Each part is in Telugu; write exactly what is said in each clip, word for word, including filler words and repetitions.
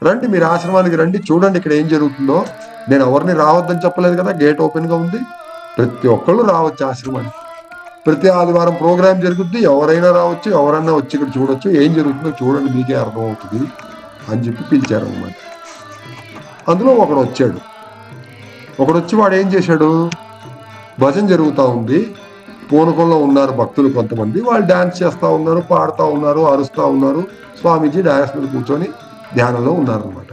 రండి, మీరు ఆశ్రమానికి రండి, చూడండి ఇక్కడ ఏం జరుగుతుందో. నేను ఎవరిని రావద్దని చెప్పలేదు కదా, గేట్ ఓపెన్గా ఉంది, ప్రతి ఒక్కళ్ళు రావచ్చు ఆశ్రమానికి. ప్రతి ఆదివారం ప్రోగ్రాం జరుగుద్ది, ఎవరైనా రావచ్చు, ఎవరైనా వచ్చి ఇక్కడ చూడొచ్చు, ఏం జరుగుతుందో చూడండి, మీకే అర్థమవుతుంది అని చెప్పి పిలిచారు అన్నమాట. అందులో ఒకడు వచ్చాడు. ఒకడు వచ్చి వాడు ఏం చేశాడు, భజన జరుగుతూ ఉంది, పూనకంలో ఉన్నారు భక్తులు కొంతమంది, వాళ్ళు డాన్స్ చేస్తూ ఉన్నారు, పాడుతూ ఉన్నారు, అరుస్తూ ఉన్నారు. స్వామీజీ డాన్స్ మీద కూర్చొని ధ్యానంలో ఉన్నారనమాట.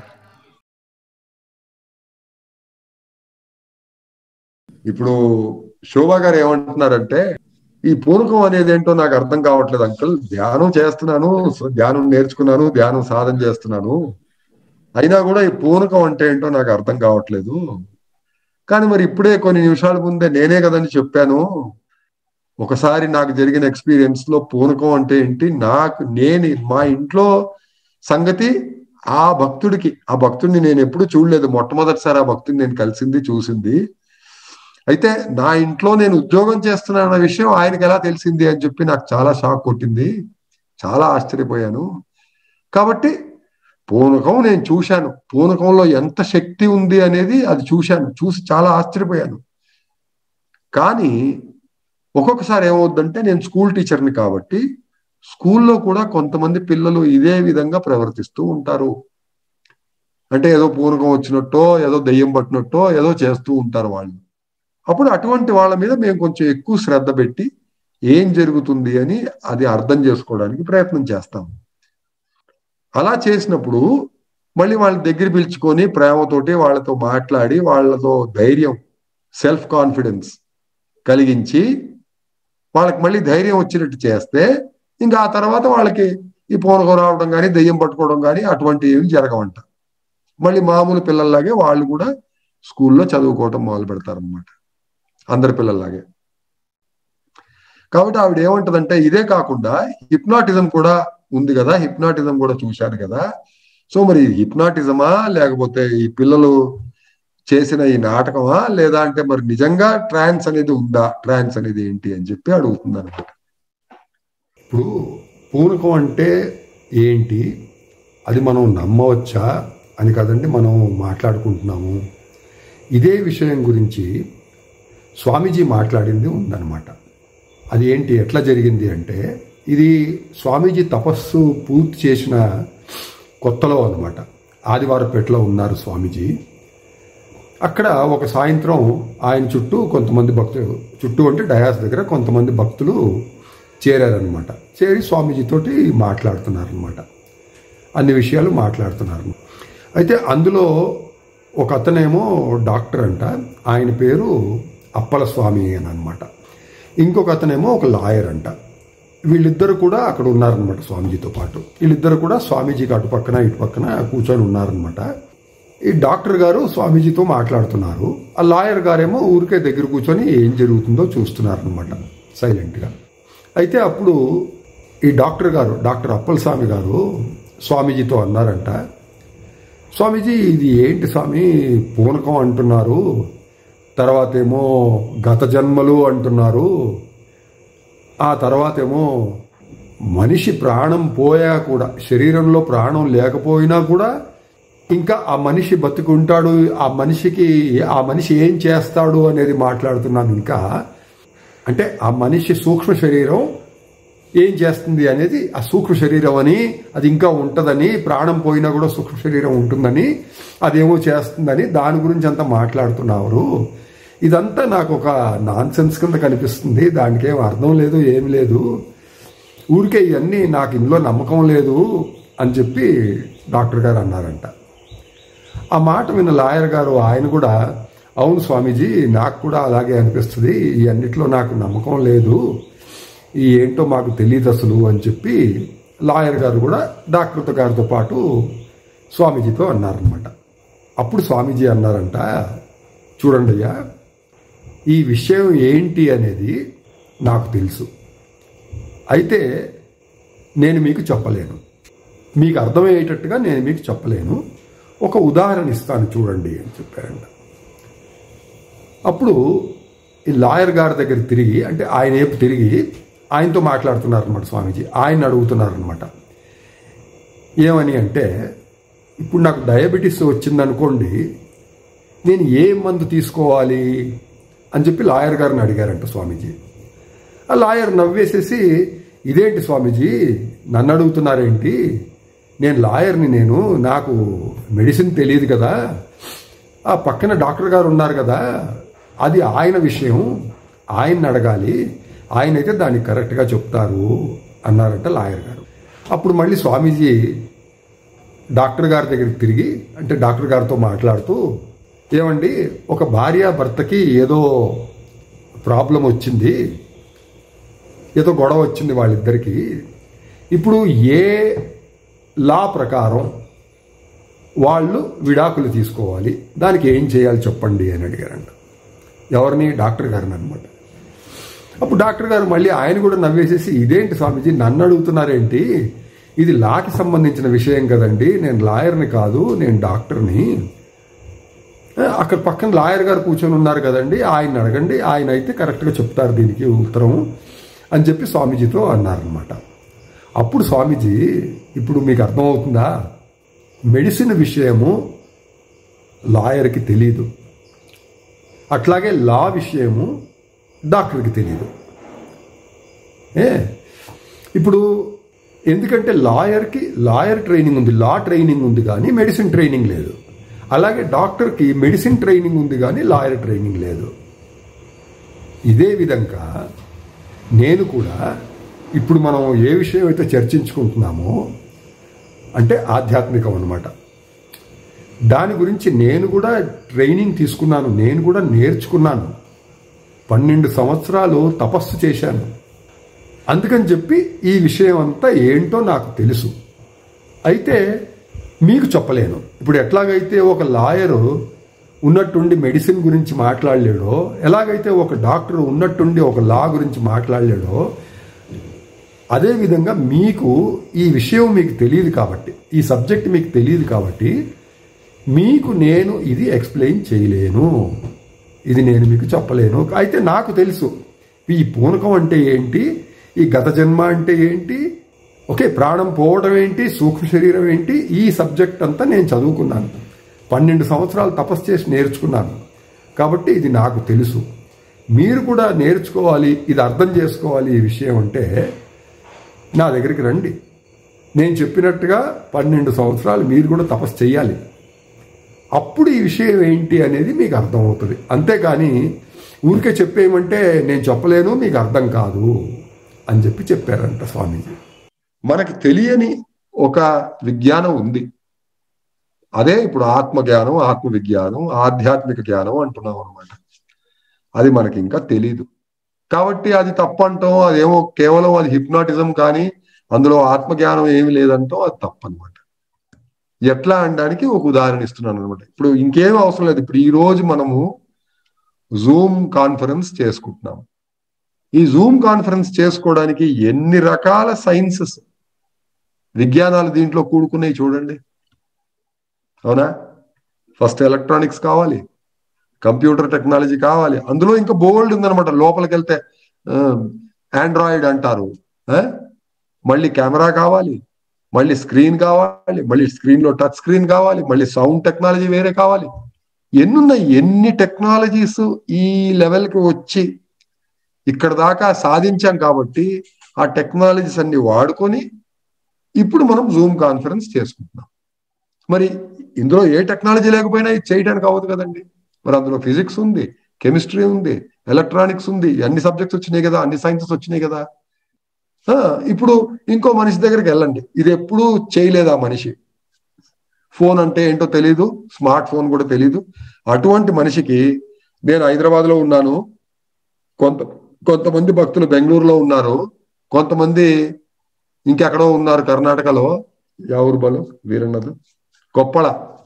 ఇప్పుడు శోభా గారు ఏమంటున్నారంటే, ఈ పూనకం అనేది ఏంటో నాకు అర్థం కావట్లేదు అంకుల్, ధ్యానం చేస్తున్నాను, ధ్యానం నేర్చుకున్నాను, ధ్యానం సాధన చేస్తున్నాను, అయినా కూడా ఈ పూనకం అంటే ఏంటో నాకు అర్థం కావట్లేదు. కానీ మరి ఇప్పుడే కొన్ని నిమిషాల ముందే నేనే కదని చెప్పాను, ఒకసారి నాకు జరిగిన ఎక్స్పీరియన్స్ లో పూనకం అంటే ఏంటి, నాకు నేను మా ఇంట్లో సంగతి ఆ భక్తుడికి, ఆ భక్తుడిని నేను ఎప్పుడు చూడలేదు, మొట్టమొదటిసారి ఆ భక్తుడిని నేను కలిసింది చూసింది. అయితే నా ఇంట్లో నేను ఉద్యోగం చేస్తున్నానన్న విషయం ఆయనకి ఎలా తెలిసింది అని చెప్పి నాకు చాలా షాక్ కొట్టింది, చాలా ఆశ్చర్యపోయాను. కాబట్టి పూనకం నేను చూశాను, పూనకంలో ఎంత శక్తి ఉంది అనేది అది చూశాను, చూసి చాలా ఆశ్చర్యపోయాను. కానీ ఒక్కొక్కసారి ఏమవుద్దంటే, నేను స్కూల్ టీచర్ని కాబట్టి స్కూల్లో కూడా కొంతమంది పిల్లలు ఇదే విధంగా ప్రవర్తిస్తూ ఉంటారు. అంటే ఏదో పూనకం వచ్చినట్టో, ఏదో దెయ్యం పట్టినట్టో ఏదో చేస్తూ ఉంటారు వాళ్ళు. అప్పుడు అటువంటి వాళ్ళ మీద మేము కొంచెం ఎక్కువ శ్రద్ధ పెట్టి ఏం జరుగుతుంది అని అది అర్థం చేసుకోవడానికి ప్రయత్నం చేస్తాం. అలా చేసినప్పుడు మళ్ళీ వాళ్ళ దగ్గర పిలుచుకొని ప్రేమతోటి వాళ్ళతో మాట్లాడి వాళ్ళతో ధైర్యం, సెల్ఫ్ కాన్ఫిడెన్స్ కలిగించి వాళ్ళకి మళ్ళీ ధైర్యం వచ్చినట్టు చేస్తే ఇంకా ఆ తర్వాత వాళ్ళకి ఈ పూనకం రావడం కానీ దెయ్యం పట్టుకోవడం కానీ అటువంటి ఏమి జరగవంట. మళ్ళీ మామూలు పిల్లల్లాగే వాళ్ళు కూడా స్కూల్లో చదువుకోవటం మొదలు పెడతారనమాట, అందరి పిల్లల్లాగే. కాబట్టి ఆవిడ ఏమంటదంటే, ఇదే కాకుండా హిప్నాటిజం కూడా ఉంది కదా, హిప్నాటిజం కూడా చూశాను కదా, సో మరి హిప్నాటిజమా లేకపోతే ఈ పిల్లలు చేసిన ఈ నాటకమా, లేదా అంటే మరి నిజంగా ట్రాన్స్ అనేది ఉందా, ట్రాన్స్ అనేది ఏంటి అని చెప్పి అడుగుతుంది అనమాట. ఇప్పుడు పూనకం అంటే ఏంటి, అది మనం నమ్మవచ్చా అని కదండి మనం మాట్లాడుకుంటున్నాము. ఇదే విషయం గురించి స్వామీజీ మాట్లాడింది ఉందన్నమాట. అది ఏంటి, ఎట్లా జరిగింది అంటే, ఇది స్వామీజీ తపస్సు పూర్తి చేసిన కొత్తలో అన్నమాట. ఆదివారపేటలో ఉన్నారు స్వామీజీ. అక్కడ ఒక సాయంత్రం ఆయన చుట్టూ కొంతమంది భక్తులు, చుట్టూ అంటే డయాస్ దగ్గర కొంతమంది భక్తులు చేరారనమాట. చేరి స్వామీజీతోటి మాట్లాడుతున్నారనమాట, అన్ని విషయాలు మాట్లాడుతున్నారు. అయితే అందులో ఒక అతనేమో డాక్టర్ అంట, ఆయన పేరు అప్పల స్వామి అని అనమాట. ఇంకొక అతనేమో ఒక లాయర్ అంట. వీళ్ళిద్దరు కూడా అక్కడ ఉన్నారనమాట స్వామీజీతో పాటు. వీళ్ళిద్దరు కూడా స్వామీజీకి అటు పక్కన ఇటు పక్కన కూర్చొని ఉన్నారనమాట. ఈ డాక్టర్ గారు స్వామీజీతో మాట్లాడుతున్నారు, ఆ లాయర్ గారేమో ఊరికే దగ్గర కూర్చొని ఏం జరుగుతుందో చూస్తున్నారనమాట సైలెంట్గా. అయితే అప్పుడు ఈ డాక్టర్ గారు, డాక్టర్ అప్పల స్వామి గారు స్వామీజీతో అన్నారంట, స్వామీజీ ఇది ఏంటి స్వామి, పూనకం అంటున్నారు, తర్వాత ఏమో గత జన్మలు అంటున్నారు, ఆ తర్వాత ఏమో మనిషి ప్రాణం పోయా కూడా, శరీరంలో ప్రాణం లేకపోయినా కూడా ఇంకా ఆ మనిషి బతుకుంటాడు, ఆ మనిషికి ఆ మనిషి ఏం చేస్తాడు అనేది మాట్లాడుతున్నాను. ఇంకా అంటే ఆ మనిషి సూక్ష్మ శరీరం ఏం చేస్తుంది అనేది, ఆ సూక్ష్మ శరీరం అని అది ఇంకా ఉంటుందని, ప్రాణం పోయినా కూడా సూక్ష్మ శరీరం ఉంటుందని, అదేమో చేస్తుందని దాని గురించి అంతా మాట్లాడుతున్నారు. ఇదంతా నాకు ఒక నాన్ సెన్స్ కింద కనిపిస్తుంది, దానికి ఏం అర్థం లేదు, ఏం లేదు, ఊరికే ఇవన్నీ నాకు ఇందులో నమ్మకం లేదు అని చెప్పి డాక్టర్ గారు అన్నారంట. ఆ మాట విన్న లాయర్ గారు ఆయన కూడా, అవును స్వామీజీ నాకు కూడా అలాగే అనిపిస్తుంది, ఈ అన్నిట్లో నాకు నమ్మకం లేదు, ఈ ఏంటో మాకు తెలియదు అసలు అని చెప్పి లాయర్ గారు కూడా డాక్టర్ గారితో పాటు స్వామీజీతో అన్నారనమాట. అప్పుడు స్వామీజీ అన్నారంట, చూడండి అయ్యా, ఈ విషయం ఏంటి అనేది నాకు తెలుసు, అయితే నేను మీకు చెప్పలేను, మీకు అర్థమయ్యేటట్టుగా నేను మీకు చెప్పలేను, ఒక ఉదాహరణ ఇస్తాను చూడండి అని చెప్పారంట. అప్పుడు ఈ లాయర్ గారి దగ్గర తిరిగి, అంటే ఆయన వైపు తిరిగి ఆయనతో మాట్లాడుతున్నారనమాట స్వామీజీ. ఆయన అడుగుతున్నారనమాట, ఏమని అంటే, ఇప్పుడు నాకు డయాబెటీస్ వచ్చిందనుకోండి, నేను ఏ మందు తీసుకోవాలి అని చెప్పి లాయర్ గారిని అడిగారంట స్వామీజీ. ఆ లాయర్ నవ్వేసేసి, ఇదేంటి స్వామీజీ నన్ను అడుగుతున్నారేంటి, నేను లాయర్ని, నేను నాకు మెడిసిన్ తెలియదు కదా, ఆ పక్కన డాక్టర్ గారు ఉన్నారు కదా, అది ఆయన విషయం, ఆయన్ని అడగాలి, ఆయన అయితే దానికి కరెక్ట్గా చెప్తారు అన్నారంట లాయర్ గారు. అప్పుడు మళ్ళీ స్వామీజీ డాక్టర్ గారి దగ్గరికి తిరిగి, అంటే డాక్టర్ గారితో మాట్లాడుతూ, ఏమండి ఒక భార్య భర్తకి ఏదో ప్రాబ్లం వచ్చింది, ఏదో గొడవ వచ్చింది వాళ్ళిద్దరికీ, ఇప్పుడు ఏ లా ప్రకారం వాళ్ళు విడాకులు తీసుకోవాలి, దానికి ఏం చేయాలి చెప్పండి అని అడిగారంట. ఎవరిని? డాక్టర్ గారిని అనమాట. అప్పుడు డాక్టర్ గారు మళ్ళీ ఆయన కూడా నవ్వేసేసి, ఇదేంటి స్వామీజీ నన్ను అడుగుతున్నారేంటి, ఇది లాకి సంబంధించిన విషయం కదండి, నేను లాయర్ని కాదు, నేను డాక్టర్ని, అక్కడ పక్కన లాయర్ గారు కూర్చొని ఉన్నారు కదండి, ఆయన అడగండి, ఆయన అయితే కరెక్ట్గా చెప్తారు దీనికి ఉత్తరం అని చెప్పి స్వామీజీతో అన్నారనమాట. అప్పుడు స్వామీజీ, ఇప్పుడు మీకు అర్థమవుతుందా, మెడిసిన్ విషయము లాయర్కి తెలీదు, అట్లాగే లా విషయము డాక్టర్కి తెలియదు. ఏ ఇప్పుడు ఎందుకంటే లాయర్కి లాయర్ ట్రైనింగ్ ఉంది, లా ట్రైనింగ్ ఉంది, కానీ మెడిసిన్ ట్రైనింగ్ లేదు. అలాగే డాక్టర్కి మెడిసిన్ ట్రైనింగ్ ఉంది, కానీ లాయర్ ట్రైనింగ్ లేదు. ఇదే విధంగా నేను కూడా ఇప్పుడు మనం ఏ విషయం అయితే చర్చించుకుంటున్నామో, అంటే ఆధ్యాత్మికం అన్నమాట, దాని గురించి నేను కూడా ట్రైనింగ్ తీసుకున్నాను, నేను కూడా నేర్చుకున్నాను, పన్నెండు సంవత్సరాలు తపస్సు చేశాను. అందుకని చెప్పి ఈ విషయం అంతా ఏంటో నాకు తెలుసు. అయితే మీకు చెప్పలేను. ఇప్పుడు ఎట్లాగైతే ఒక లాయరు ఉన్నట్టుండి మెడిసిన్ గురించి మాట్లాడలేడో, ఎలాగైతే ఒక డాక్టర్ ఉన్నట్టుండి ఒక లా గురించి మాట్లాడలేడో, అదేవిధంగా మీకు ఈ విషయం మీకు తెలియదు కాబట్టి, ఈ సబ్జెక్ట్ మీకు తెలియదు కాబట్టి మీకు నేను ఇది ఎక్స్ప్లెయిన్ చేయలేను, ఇది నేను మీకు చెప్పలేను. అయితే నాకు తెలుసు ఈ పూనకం అంటే ఏంటి, ఈ గత జన్మ అంటే ఏంటి, ఓకే, ప్రాణం పోవడం ఏంటి, సూక్ష్మ శరీరం ఏంటి, ఈ సబ్జెక్ట్ అంతా నేను చదువుకున్నాను, పన్నెండు సంవత్సరాలు తపస్సు చేసి నేర్చుకున్నాను. కాబట్టి ఇది నాకు తెలుసు. మీరు కూడా నేర్చుకోవాలి, ఇది అర్థం చేసుకోవాలి ఈ విషయం అంటే నా దగ్గరికి రండి. నేను చెప్పినట్టుగా పన్నెండు సంవత్సరాలు మీరు కూడా తపస్సు చేయాలి. అప్పుడు ఈ విషయం ఏంటి అనేది మీకు అర్థమవుతుంది. అంతేకాని ఊరికే చెప్పేయమంటే నేను చెప్పలేను, మీకు అర్థం కాదు అని చెప్పి చెప్పారంట స్వామీజీ. మనకి తెలియని ఒక విజ్ఞానం ఉంది, అదే ఇప్పుడు ఆత్మ జ్ఞానం, ఆత్మ విజ్ఞానం, ఆధ్యాత్మిక జ్ఞానం అంటున్నాం అనమాట. అది మనకి ఇంకా తెలీదు కాబట్టి అది తప్పంటాం, అదేమో కేవలం అది హిప్నాటిజం, కానీ అందులో ఆత్మజ్ఞానం ఏమి లేదంటాం, అది తప్పనమాట. ఎట్లా అనడానికి ఒక ఉదాహరణ ఇస్తున్నాను అనమాట. ఇప్పుడు ఇంకేం అవసరం లేదు. ఇప్పుడు ఈ రోజు మనము జూమ్ కాన్ఫరెన్స్ చేసుకుంటున్నాం. ఈ జూమ్ కాన్ఫరెన్స్ చేసుకోవడానికి ఎన్ని రకాల సైన్సెస్, విజ్ఞానాలు దీంట్లో కూడుకున్నాయి చూడండి. అవునా? ఫస్ట్ ఎలక్ట్రానిక్స్ కావాలి, కంప్యూటర్ టెక్నాలజీ కావాలి, అందులో ఇంకా బోల్డ్ ఉందనమాట. లోపలికి వెళ్తే ఆండ్రాయిడ్ అంటారు, మళ్ళీ కెమెరా కావాలి, మళ్ళీ స్క్రీన్ కావాలి, మళ్ళీ స్క్రీన్ లో టచ్ స్క్రీన్ కావాలి, మళ్ళీ సౌండ్ టెక్నాలజీ వేరే కావాలి. ఎన్నున్నాయి, ఎన్ని టెక్నాలజీస్ ఈ లెవెల్కి వచ్చి ఇక్కడ దాకా సాధించాం. కాబట్టి ఆ టెక్నాలజీస్ అన్ని వాడుకొని ఇప్పుడు మనం జూమ్ కాన్ఫరెన్స్ చేసుకుంటున్నాం. మరి ఇందులో ఏ టెక్నాలజీ లేకపోయినా ఇది చేయడానికి అవ్వదు కదండి. మరి అందులో ఫిజిక్స్ ఉంది, కెమిస్ట్రీ ఉంది, ఎలక్ట్రానిక్స్ ఉంది, అన్ని సబ్జెక్ట్స్ వచ్చినాయి కదా, అన్ని సైన్సెస్ వచ్చినాయి కదా. ఇప్పుడు ఇంకో మనిషి దగ్గరికి వెళ్ళండి, ఇది ఎప్పుడూ చేయలేదు ఆ మనిషి, ఫోన్ అంటే ఏంటో తెలీదు, స్మార్ట్ ఫోన్ కూడా తెలీదు. అటువంటి మనిషికి నేను హైదరాబాద్ లో ఉన్నాను, కొంత కొంతమంది భక్తులు బెంగళూరులో ఉన్నారు, కొంతమంది ఇంకెక్కడో ఉన్నారు కర్ణాటకలో, ఎవరు బలు వీరన్నది కొప్పళ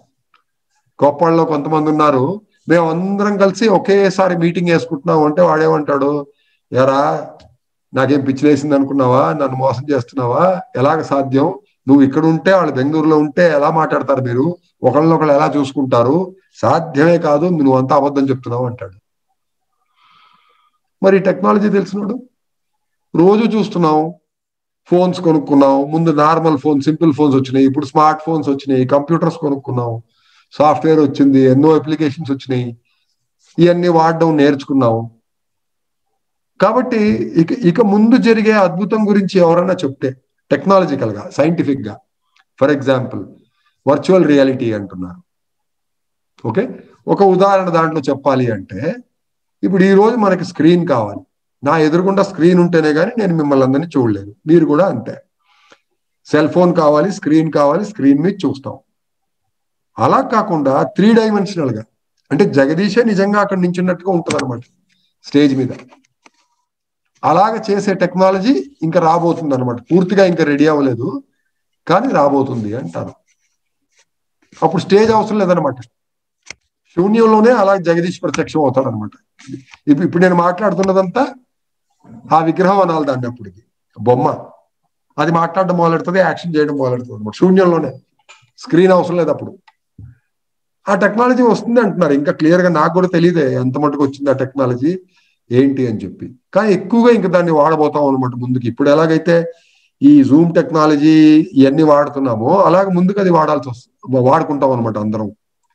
కొప్పళలో కొంతమంది ఉన్నారు. మేము అందరం కలిసి ఒకేసారి మీటింగ్ వేసుకుంటున్నాం అంటే వాడేమంటాడు, ఎరా నాకేం పిచ్చిలేసింది అనుకున్నావా, నన్ను మోసం చేస్తున్నావా, ఎలాగ సాధ్యం, నువ్వు ఇక్కడ ఉంటే వాళ్ళు బెంగళూరులో ఉంటే ఎలా మాట్లాడతారు, మీరు ఒకళ్ళనొకళ్ళు ఎలా చూసుకుంటారు, సాధ్యమే కాదు, నువ్వు అంతా అబద్ధం చెప్తున్నావు అంటాడు. మరి టెక్నాలజీ తెలిసినోడు రోజు చూస్తున్నాం, ఫోన్స్ కొనుక్కున్నాం. ముందు నార్మల్ ఫోన్, సింపుల్ ఫోన్స్ వచ్చినాయి, ఇప్పుడు స్మార్ట్ ఫోన్స్ వచ్చినాయి, కంప్యూటర్స్ కొనుక్కున్నాం, సాఫ్ట్వేర్ వచ్చింది, ఎన్నో అప్లికేషన్స్ వచ్చినాయి, ఇవన్నీ వాడడం నేర్చుకున్నాం. కాబట్టి ఇక ఇక ముందు జరిగే అద్భుతం గురించి ఎవరైనా చెప్తే టెక్నాలజికల్ గా, సైంటిఫిక్ గా, ఫర్ ఎగ్జాంపుల్ వర్చువల్ రియాలిటీ అంటున్నారు. ఓకే, ఒక ఉదాహరణ దాంట్లో చెప్పాలి అంటే, ఇప్పుడు ఈ రోజు మనకి స్క్రీన్ కావాలి. నా ఎదురుగుండా స్క్రీన్ ఉంటేనే కానీ నేను మిమ్మల్ని అందరినీ చూడలేను. మీరు కూడా అంతే. సెల్ ఫోన్ కావాలి, స్క్రీన్ కావాలి, స్క్రీన్ మీద చూస్తాం. అలా కాకుండా త్రీ డైమెన్షనల్ గా, అంటే జగదీశే నిజంగా అక్కడ నించున్నట్టుగా ఉంటుంది అనమాట స్టేజ్ మీద. అలాగ చేసే టెక్నాలజీ ఇంకా రాబోతుంది అనమాట. పూర్తిగా ఇంకా రెడీ అవ్వలేదు, కానీ రాబోతుంది అంటారు. అప్పుడు స్టేజ్ అవసరం లేదనమాట. శూన్యంలోనే అలా జగదీష్ ప్రత్యక్షం అవుతాడు అనమాట. ఇప్పుడు ఇప్పుడు నేను మాట్లాడుతున్నదంతా ఆ విగ్రహం అనాలి దాన్ని. అప్పటికి బొమ్మ అది మాట్లాడడం మొదలెడుతుంది, యాక్షన్ చేయడం మొదలెడుతుంది అనమాట శూన్యంలోనే. స్క్రీన్ అవసరం లేదు అప్పుడు. ఆ టెక్నాలజీ వస్తుంది అంటున్నారు. ఇంకా క్లియర్ గా నాకు కూడా తెలియదే ఎంత మటుకు వచ్చింది ఆ టెక్నాలజీ ఏంటి అని చెప్పి. కానీ ఎక్కువగా ఇంకా దాన్ని వాడబోతాం అనమాట ముందుకి. ఇప్పుడు ఎలాగైతే ఈ జూమ్ టెక్నాలజీ ఇవన్నీ వాడుతున్నామో అలాగే ముందుకు అది వాడాల్సి వస్తుంది, వాడుకుంటాం అనమాట అందరం.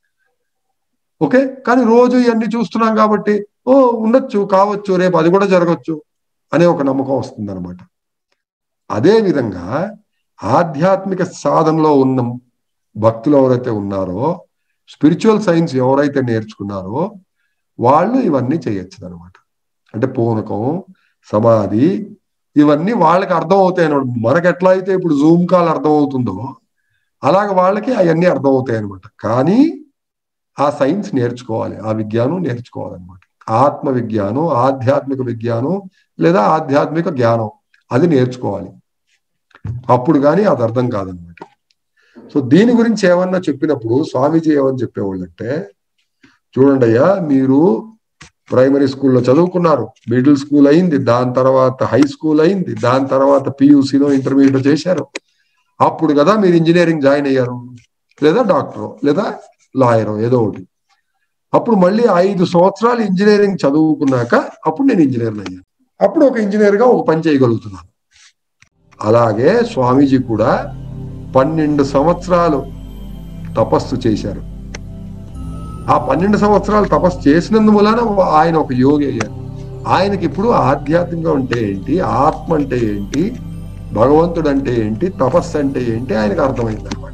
ఓకే, కానీ రోజు ఇవన్నీ చూస్తున్నాం కాబట్టి ఓ ఉండొచ్చు, కావచ్చు, రేపు అది కూడా జరగచ్చు అనే ఒక నమ్మకం వస్తుంది అనమాట. అదే విధంగా ఆధ్యాత్మిక సాధనలో ఉన్న భక్తులు ఎవరైతే ఉన్నారో, స్పిరిచువల్ సైన్స్ ఎవరైతే నేర్చుకున్నారో వాళ్ళు ఇవన్నీ చేయొచ్చు అనమాట. అంటే పూనకం, సమాధి, ఇవన్నీ వాళ్ళకి అర్థం అవుతాయి అనమాట. మనకు ఎట్లా అయితే ఇప్పుడు జూమ్ కాల్ అర్థం అవుతుందో అలాగ వాళ్ళకి అవన్నీ అర్థం అవుతాయి అనమాట. కానీ ఆ సైన్స్ నేర్చుకోవాలి, ఆ విజ్ఞానం నేర్చుకోవాలన్నమాట. ఆత్మ విజ్ఞానం, ఆధ్యాత్మిక విజ్ఞానం లేదా ఆధ్యాత్మిక జ్ఞానం అది నేర్చుకోవాలి. అప్పుడు కానీ అది అర్థం కాదనమాట. సో దీని గురించి ఏమన్నా చెప్పినప్పుడు స్వామీజీ ఏమని చెప్పేవాళ్ళంటే, చూడండి అయ్యా, మీరు ప్రైమరీ స్కూల్లో చదువుకున్నారు, మిడిల్ స్కూల్ అయింది, దాని తర్వాత హై స్కూల్ అయింది, దాని తర్వాత పియూసీలో ఇంటర్మీడియట్ చేశారు. అప్పుడు కదా మీరు ఇంజనీరింగ్ జాయిన్ అయ్యారు, లేదా డాక్టర్ లేదా లాయర్ ఏదో ఒకటి. అప్పుడు మళ్ళీ ఐదు సంవత్సరాలు ఇంజనీరింగ్ చదువుకున్నాక అప్పుడు నేను ఇంజనీర్ అయ్యాను. అప్పుడు ఒక ఇంజనీర్ గా ఒక పని చేయగలుగుతున్నాను. అలాగే స్వామీజీ కూడా పన్నెండు సంవత్సరాలు తపస్సు చేశారు. ఆ పన్నెండు సంవత్సరాలు తపస్సు చేసినందువలన ఆయన ఒక యోగి అయ్యారు. ఆయనకి ఇప్పుడు ఆధ్యాత్మికం అంటే ఏంటి, ఆత్మ అంటే ఏంటి, భగవంతుడు అంటే ఏంటి, తపస్సు అంటే ఏంటి ఆయనకు అర్థమైంది అనమాట.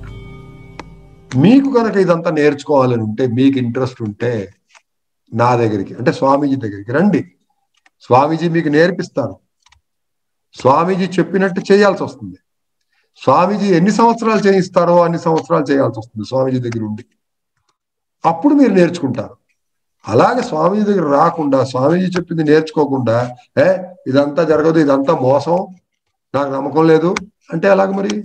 మీకు కనుక ఇదంతా నేర్చుకోవాలని ఉంటే, మీకు ఇంట్రెస్ట్ ఉంటే నా దగ్గరికి అంటే స్వామీజీ దగ్గరికి రండి. స్వామీజీ మీకు నేర్పిస్తారు. స్వామీజీ చెప్పినట్టు చేయాల్సి వస్తుంది. స్వామీజీ ఎన్ని సంవత్సరాలు చేయిస్తారో అన్ని సంవత్సరాలు చేయాల్సి వస్తుంది స్వామీజీ దగ్గర ఉండి. అప్పుడు మీరు నేర్చుకుంటారు. అలాగే స్వామీజీ దగ్గర రాకుండా, స్వామీజీ చెప్పింది నేర్చుకోకుండా, ఏ ఇదంతా జరగదు, ఇదంతా మోసం, నాకు నమ్మకం లేదు అంటే అలాగ మరి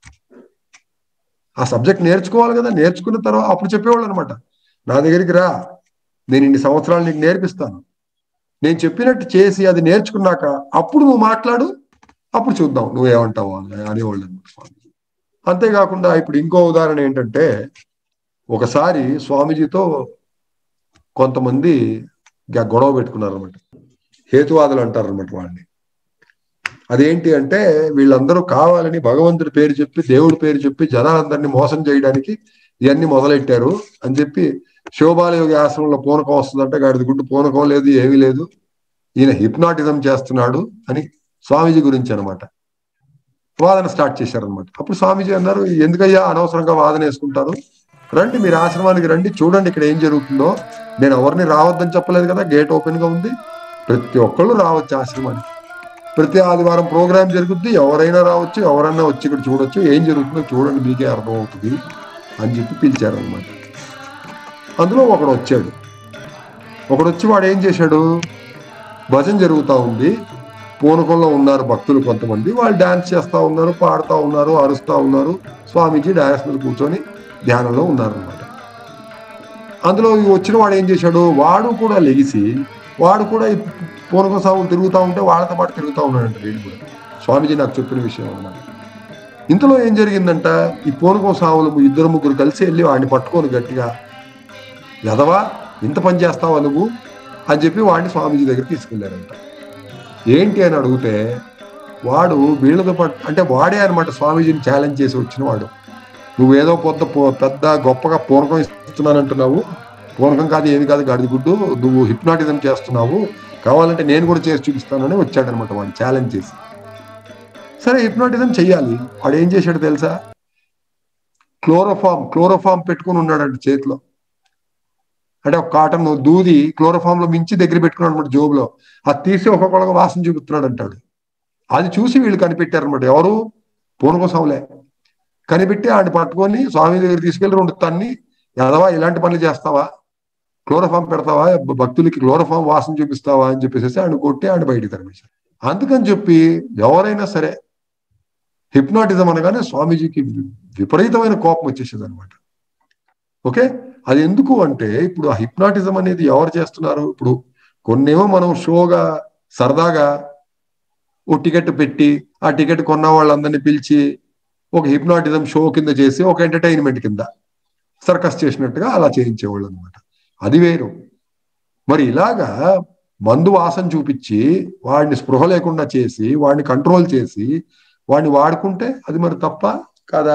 ఆ సబ్జెక్ట్ నేర్చుకోవాలి కదా. నేర్చుకున్న తర్వాత అప్పుడు చెప్పేవాళ్ళు అనమాట, నా దగ్గరికి రా, నేను ఇన్ని సంవత్సరాలు నీకు నేర్పిస్తాను, నేను చెప్పినట్టు చేసి అది నేర్చుకున్నాక అప్పుడు నువ్వు మాట్లాడు, అప్పుడు చూద్దాం నువ్వేమంటావు అనేవాళ్ళు అనమాట స్వామీజీ. అంతేకాకుండా ఇప్పుడు ఇంకో ఉదాహరణ ఏంటంటే, ఒకసారి స్వామీజీతో కొంతమంది గొడవ పెట్టుకున్నారు అనమాట. హేతువాదులు అంటారు అనమాట వాళ్ళని. అదేంటి అంటే, వీళ్ళందరూ కావాలని భగవంతుడి పేరు చెప్పి, దేవుడి పేరు చెప్పి జనాలందరినీ మోసం చేయడానికి ఇవన్నీ మొదలెట్టారు అని చెప్పి, శోభాలయోగి ఆశ్రమంలో పూనకం వస్తుందంటే గాడిది గుడ్డు పూనకం లేదు, ఏమీ లేదు, ఈయన హిప్నాటిజం చేస్తున్నాడు అని స్వామీజీ గురించి అనమాట వాదన స్టార్ట్ చేశారనమాట. అప్పుడు స్వామీజీ అన్నారు, ఎందుకయ్యా అనవసరంగా వాదన వేసుకుంటారు, రండి మీరు ఆశ్రమానికి రండి, చూడండి ఇక్కడ ఏం జరుగుతుందో. నేను ఎవరిని రావద్దని చెప్పలేదు కదా, గేట్ ఓపెన్ గా ఉంది, ప్రతి ఒక్కళ్ళు రావచ్చు ఆశ్రమానికి. ప్రతి ఆదివారం ప్రోగ్రాం జరుగుద్ది, ఎవరైనా రావచ్చు, ఎవరైనా వచ్చి ఇక్కడ చూడొచ్చు, ఏం జరుగుతుందో చూడండి, మీకే అర్థమవుతుంది అని చెప్పి పిలిచారనమాట. అందులో ఒకడు వచ్చాడు. ఒకడు వచ్చి వాడు ఏం చేశాడు, భజన జరుగుతూ ఉంది, పూనకంలో ఉన్నారు భక్తులు కొంతమంది, వాళ్ళు డాన్స్ చేస్తూ ఉన్నారు, పాడుతూ ఉన్నారు, అరుస్తూ ఉన్నారు, స్వామీజీ డాన్స్ మీద కూర్చొని ధ్యానంలో ఉన్నారనమాట. అందులో వచ్చిన వాడు ఏం చేశాడు, వాడు కూడా లెగిసి వాడు కూడా పూనకం సాగులు తిరుగుతూ ఉంటే వాళ్ళతో పాటు తిరుగుతూ ఉన్నాడంట వీడు కూడా. స్వామీజీ నాకు చెప్పిన విషయం అన్నమాట. ఇంతలో ఏం జరిగిందంట, ఈ పూనకం సాగులు ఇద్దరు ముగ్గురు కలిసి వెళ్ళి వాడిని పట్టుకొని గట్టిగా, ఎదవా ఇంత పని చేస్తావా నువ్వు అని చెప్పి వాడిని స్వామీజీ దగ్గర తీసుకెళ్లారంట. ఏంటి అని అడిగితే, వాడు వీళ్ళతో పాటు అంటే వాడే అనమాట స్వామీజీని ఛాలెంజ్ చేసి వచ్చిన వాడు. నువ్వేదో పొద్దు పెద్ద గొప్పగా పూనకం ఇస్తున్నానంటున్నావు, పూనకం కాదు ఏది కాదు గాడిద గుడ్డు, నువ్వు హిప్నాటిజం చేస్తున్నావు, కావాలంటే నేను కూడా చేసి చూపిస్తానని వచ్చాడనమాట వాడిని ఛాలెంజ్ చేసి. సరే హిప్నాటిజం చెయ్యాలి. వాడు ఏం చేశాడు తెలుసా? క్లోరోఫామ్ క్లోరోఫామ్ పెట్టుకుని ఉన్నాడంట చేతిలో. అంటే ఒక కాటన్ దూది క్లోరోఫామ్ లో మించి దగ్గర పెట్టుకున్నాడు అనమాట జోబులో. అది తీసి ఒక్కొక్కళ్ళగా వాసన చూపిస్తున్నాడు అంటాడు. అది చూసి వీళ్ళు కనిపెట్టారనమాట. ఎవరు? పూనకం సౌలే కనిపెట్టి ఆయన పట్టుకొని స్వామి దగ్గర తీసుకెళ్లి రెండు తన్ని, ఎదవా ఇలాంటి పనులు చేస్తావా, క్లోరోఫామ్ పెడతావా, భక్తులకి క్లోరోఫామ్ వాసన చూపిస్తావా అని చెప్పేసి ఆయన కొట్టి ఆయన బయటికి తరిమేశారు. అందుకని చెప్పి ఎవరైనా సరే హిప్నాటిజం అనగానే స్వామీజీకి విపరీతమైన కోపం వచ్చేసేది అనమాట. ఓకే, అది ఎందుకు అంటే ఇప్పుడు ఆ హిప్నాటిజం అనేది ఎవరు చేస్తున్నారు? ఇప్పుడు కొన్నేమో మనం షోగా సరదాగా ఓ టికెట్ పెట్టి ఆ టికెట్ కొన్న వాళ్ళందరినీ పిలిచి ఒక హిప్నాటిజం షో కింద చేసి ఒక ఎంటర్టైన్మెంట్ కింద సర్కస్ చేసినట్టుగా అలా చేయించేవాళ్ళు అనమాట. అది వేరు. మరి ఇలాగా మందు వాసన చూపించి వాడిని స్పృహ లేకుండా చేసి వాడిని కంట్రోల్ చేసి వాడిని వాడుకుంటే అది మరి తప్ప కాదా?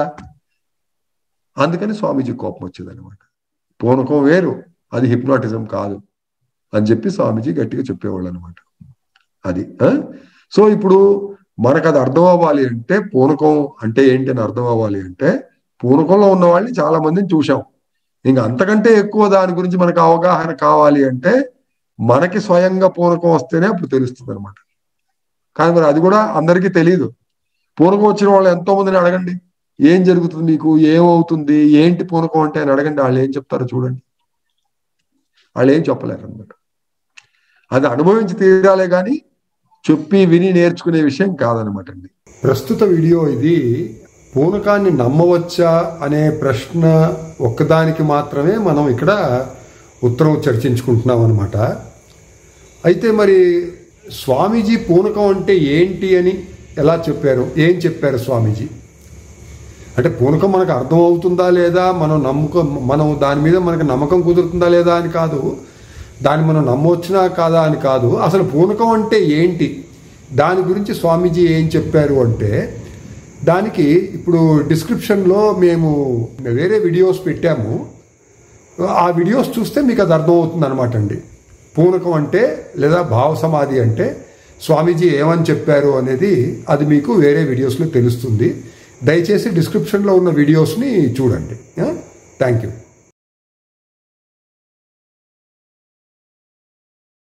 అందుకని స్వామీజీ కోపం వచ్చేది అనమాట. పూనకం వేరు, అది హిప్నాటిజం కాదు అని చెప్పి స్వామీజీ గట్టిగా చెప్పేవాళ్ళు అనమాట. అది సో ఇప్పుడు మనకు అది అర్థం అవ్వాలి అంటే, పూనకం అంటే ఏంటి అని అర్థం అవ్వాలి అంటే, పూనకంలో ఉన్న వాళ్ళని చాలా మందిని చూసాం. ఇంకా అంతకంటే ఎక్కువ దాని గురించి మనకు అవగాహన కావాలి అంటే మనకి స్వయంగా పూనకం వస్తేనే అప్పుడు తెలుస్తుంది అనమాట. కానీ మరి అది కూడా అందరికీ తెలియదు. పూనకం వచ్చిన వాళ్ళు ఎంతో మందిని అడగండి, ఏం జరుగుతుంది మీకు, ఏమవుతుంది, ఏంటి పూనకం అంటే అని అడగండి, వాళ్ళు ఏం చెప్తారో చూడండి. వాళ్ళు ఏం చెప్పలేరు అనమాట. అది అనుభవించి తీరాలే కానీ చెప్పి విని నేర్చుకునే విషయం కాదనమాట అండి. ప్రస్తుత వీడియో ఇది పూనకాన్ని నమ్మవచ్చా అనే ప్రశ్న ఒక్కదానికి మాత్రమే మనం ఇక్కడ ఉత్తరం చర్చించుకుంటున్నాం అనమాట. అయితే మరి స్వామీజీ పూనకం అంటే ఏంటి అని ఎలా చెప్పారు, ఏం చెప్పారు స్వామీజీ? అంటే పూనకం మనకు అర్థం అవుతుందా లేదా, మనం నమ్మకం మనం దాని మీద మనకు నమ్మకం కుదురుతుందా లేదా అని కాదు, దాన్ని మనం నమ్మవచ్చునా కాదా అని కాదు, అసలు పూనకం అంటే ఏంటి దాని గురించి స్వామీజీ ఏం చెప్పారు అంటే, దానికి ఇప్పుడు డిస్క్రిప్షన్లో మేము వేరే వీడియోస్ పెట్టాము. ఆ వీడియోస్ చూస్తే మీకు అది అర్థమవుతుంది అనమాట అండి. పూనకం అంటే లేదా భావ సమాధి అంటే స్వామీజీ ఏమని చెప్పారు అనేది అది మీకు వేరే వీడియోస్లో తెలుస్తుంది. దయచేసి డిస్క్రిప్షన్లో ఉన్న వీడియోస్ని చూడండి. Thank you.